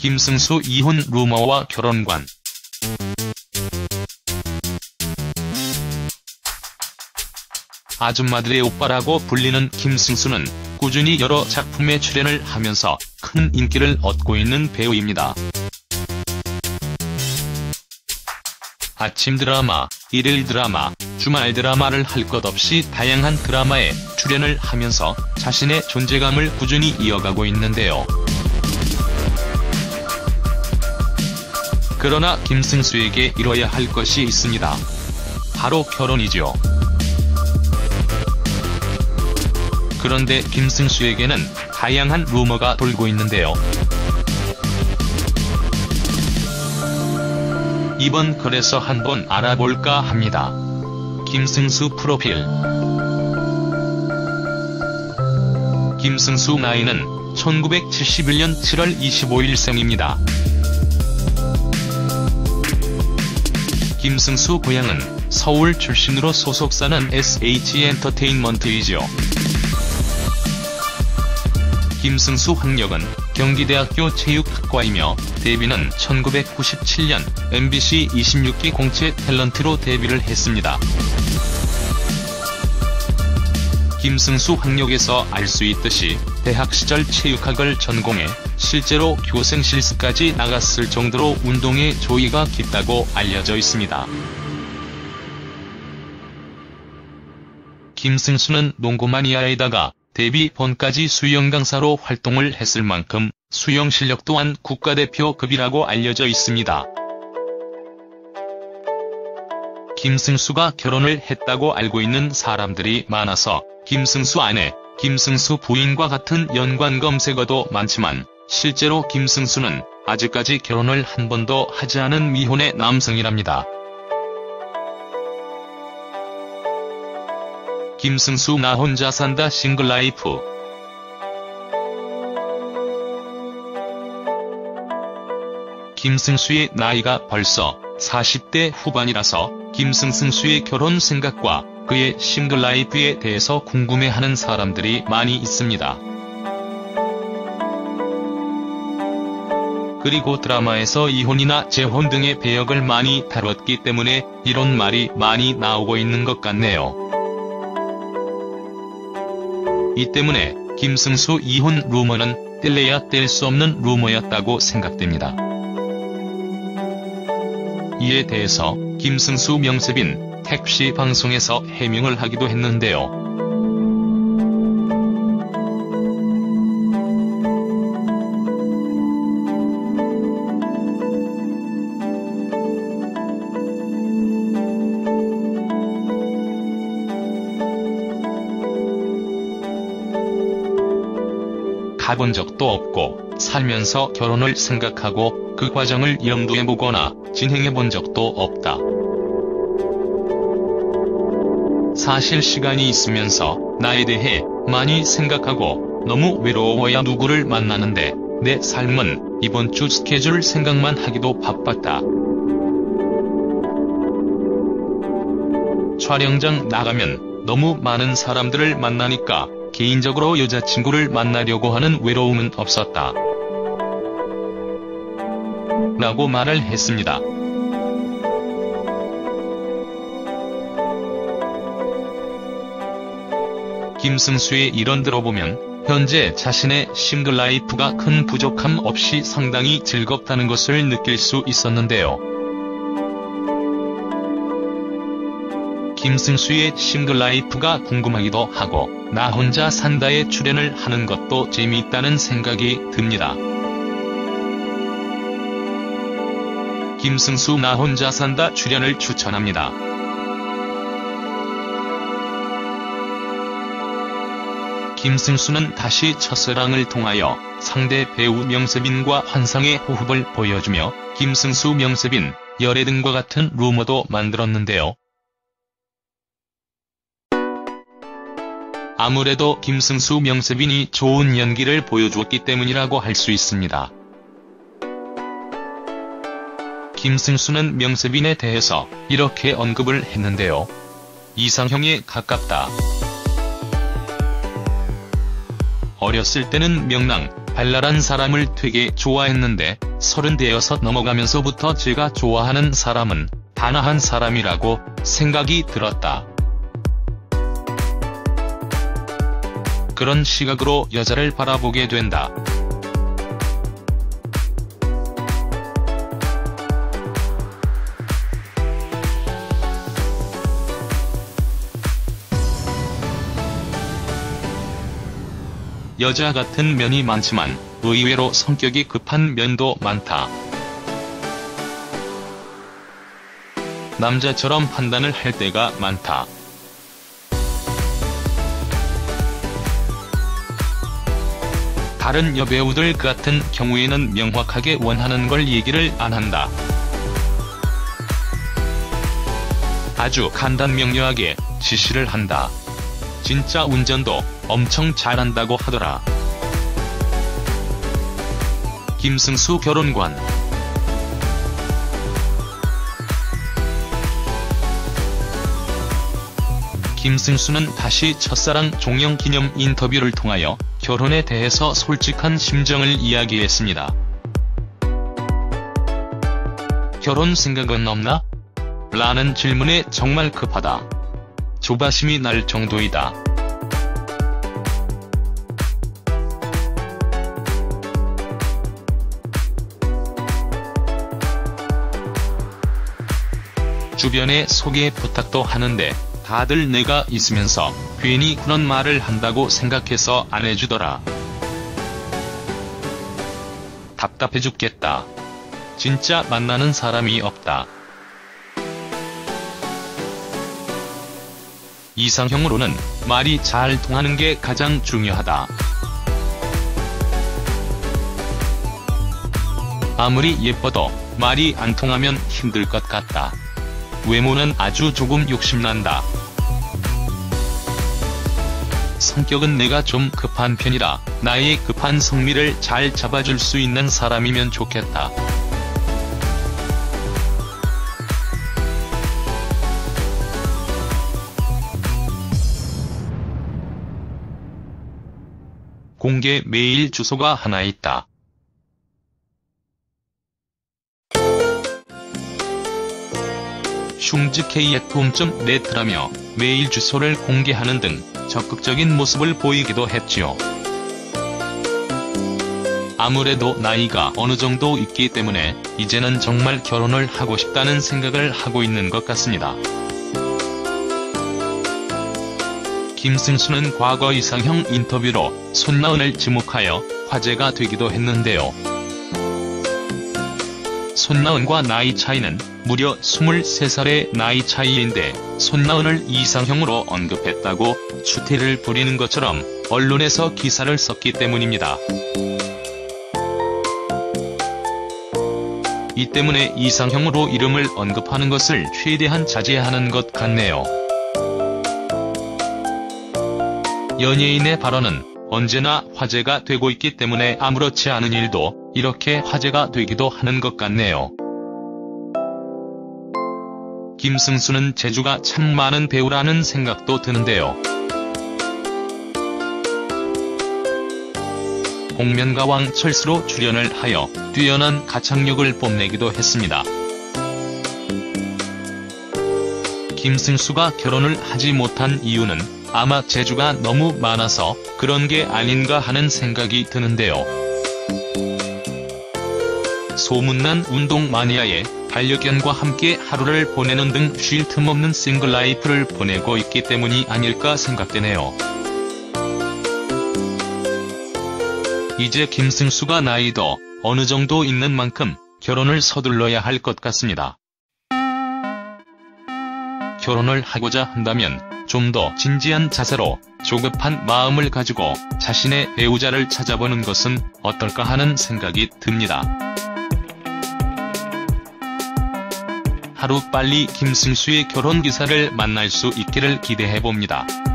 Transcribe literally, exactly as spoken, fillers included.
김승수 이혼 루머와 결혼관. 아줌마들의 오빠라고 불리는 김승수는 꾸준히 여러 작품에 출연을 하면서 큰 인기를 얻고 있는 배우입니다. 아침 드라마, 일일 드라마, 주말 드라마를 할 것 없이 다양한 드라마에 출연을 하면서 자신의 존재감을 꾸준히 이어가고 있는데요. 그러나 김승수에게 이뤄야 할 것이 있습니다. 바로 결혼이죠. 그런데 김승수에게는 다양한 루머가 돌고 있는데요. 이번 글에서 한번 알아볼까 합니다. 김승수 프로필. 김승수 나이는 천구백칠십일 년 칠월 이십오일 생입니다. 김승수 고향은 서울 출신으로 소속사는 에스에이치엔터테인먼트이죠. 김승수 학력은 경기대학교 체육학과이며 데뷔는 천구백구십칠 년 엠비씨 이십육 기 공채 탤런트로 데뷔를 했습니다. 김승수 학력에서 알 수 있듯이 대학 시절 체육학을 전공해 실제로 교생 실습까지 나갔을 정도로 운동에 조예가 깊다고 알려져 있습니다. 김승수는 농구 마니아에다가 데뷔 번까지 수영 강사로 활동을 했을 만큼 수영 실력 또한 국가대표급이라고 알려져 있습니다. 김승수가 결혼을 했다고 알고 있는 사람들이 많아서 김승수 아내, 김승수 부인과 같은 연관 검색어도 많지만 실제로 김승수는 아직까지 결혼을 한 번도 하지 않은 미혼의 남성이랍니다. 김승수 나 혼자 산다 싱글 라이프. 김승수의 나이가 벌써 사십 대 후반이라서 김승수의 결혼 생각과 그의 싱글 라이프에 대해서 궁금해하는 사람들이 많이 있습니다. 그리고 드라마에서 이혼이나 재혼 등의 배역을 많이 다뤘기 때문에 이런 말이 많이 나오고 있는 것 같네요. 이 때문에 김승수 이혼 루머는 뗄래야 뗄 수 없는 루머였다고 생각됩니다. 이에 대해서 김승수 명세빈 택시 방송에서 해명을 하기도 했는데요. 가본 적도 없고 살면서 결혼을 생각하고 그 과정을 염두해보거나 진행해본 적도 없다. 사실 시간이 있으면서 나에 대해 많이 생각하고 너무 외로워야 누구를 만나는데 내 삶은 이번 주 스케줄 생각만 하기도 바빴다. 촬영장 나가면 너무 많은 사람들을 만나니까 개인적으로 여자친구를 만나려고 하는 외로움은 없었다. 라고 말을 했습니다. 김승수의 일언 들어보면 현재 자신의 싱글 라이프가 큰 부족함 없이 상당히 즐겁다는 것을 느낄 수 있었는데요. 김승수의 싱글 라이프가 궁금하기도 하고 나 혼자 산다에 출연을 하는 것도 재미있다는 생각이 듭니다. 김승수 나 혼자 산다 출연을 추천합니다. 김승수는 다시 첫사랑을 통하여 상대 배우 명세빈과 환상의 호흡을 보여주며 김승수 명세빈 열애 등과 같은 루머도 만들었는데요. 아무래도 김승수 명세빈이 좋은 연기를 보여주었기 때문이라고 할 수 있습니다. 김승수는 명세빈에 대해서 이렇게 언급을 했는데요. 이상형에 가깝다. 어렸을 때는 명랑, 발랄한 사람을 되게 좋아했는데 서른 되어서 넘어가면서부터 제가 좋아하는 사람은 단아한 사람이라고 생각이 들었다. 그런 시각으로 여자를 바라보게 된다. 여자 같은 면이 많지만 의외로 성격이 급한 면도 많다. 남자처럼 판단을 할 때가 많다. 다른 여배우들 같은 경우에는 명확하게 원하는 걸 얘기를 안 한다. 아주 간단명료하게 지시를 한다. 진짜 운전도 엄청 잘한다고 하더라. 김승수 결혼관. 김승수는 다시 첫사랑 종영 기념 인터뷰를 통하여 결혼에 대해서 솔직한 심정을 이야기했습니다. 결혼 생각은 없나? 라는 질문에 정말 급하다. 조바심이 날 정도이다. 주변에 소개 부탁도 하는데 다들 내가 있으면서 괜히 그런 말을 한다고 생각해서 안 해주더라. 답답해 죽겠다. 진짜 만나는 사람이 없다. 이상형으로는 말이 잘 통하는 게 가장 중요하다. 아무리 예뻐도 말이 안 통하면 힘들 것 같다. 외모는 아주 조금 욕심난다. 성격은 내가 좀 급한 편이라 나의 급한 성미를 잘 잡아줄 수 있는 사람이면 좋겠다. 공개 메일 주소가 하나 있다. 슝즈 케이 앳 홈 닷 넷라며 메일 주소를 공개하는 등 적극적인 모습을 보이기도 했지요. 아무래도 나이가 어느 정도 있기 때문에 이제는 정말 결혼을 하고 싶다는 생각을 하고 있는 것 같습니다. 김승수는 과거 이상형 인터뷰로 손나은을 지목하여 화제가 되기도 했는데요. 손나은과 나이 차이는 무려 스물세 살의 나이 차이인데 손나은을 이상형으로 언급했다고 추태를 부리는 것처럼 언론에서 기사를 썼기 때문입니다. 이 때문에 이상형으로 이름을 언급하는 것을 최대한 자제하는 것 같네요. 연예인의 발언은 언제나 화제가 되고 있기 때문에 아무렇지 않은 일도 이렇게 화제가 되기도 하는 것 같네요. 김승수는 재주가 참 많은 배우라는 생각도 드는데요. 복면가왕 철수로 출연을 하여 뛰어난 가창력을 뽐내기도 했습니다. 김승수가 결혼을 하지 못한 이유는 아마 재주가 너무 많아서 그런 게 아닌가 하는 생각이 드는데요. 소문난 운동 마니아의 반려견과 함께 하루를 보내는 등 쉴 틈 없는 싱글 라이프를 보내고 있기 때문이 아닐까 생각되네요. 이제 김승수가 나이도 어느 정도 있는 만큼 결혼을 서둘러야 할 것 같습니다. 결혼을 하고자 한다면 좀 더 진지한 자세로 조급한 마음을 가지고 자신의 배우자를 찾아보는 것은 어떨까 하는 생각이 듭니다. 하루빨리 김승수의 결혼 기사를 만날 수 있기를 기대해봅니다.